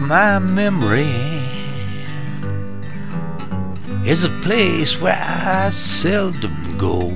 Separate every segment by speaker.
Speaker 1: my memory is a place where I seldom go,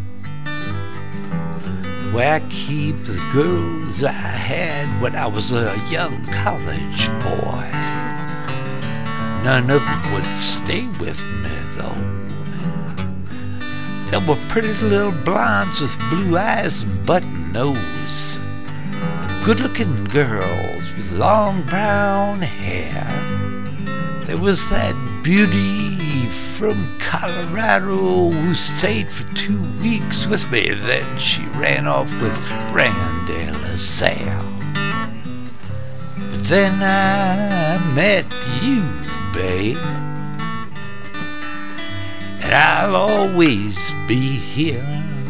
Speaker 1: where I keep the girls I had when I was a young college boy. None of them would stay with me though. There were pretty little blondes with blue eyes and button nose, good-looking girls with long brown hair. There was that beauty from Colorado who stayed for 2 weeks with me. Then she ran off with Brandy LaSalle. But then I met you, babe, and I'll always be here.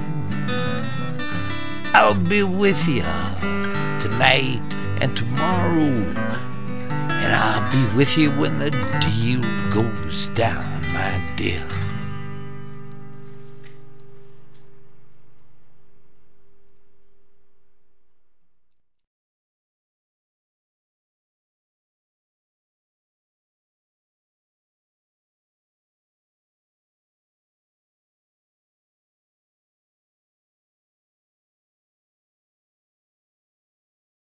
Speaker 1: I'll be with you tonight and tomorrow, and I'll be with you when the deal goes down, my dear.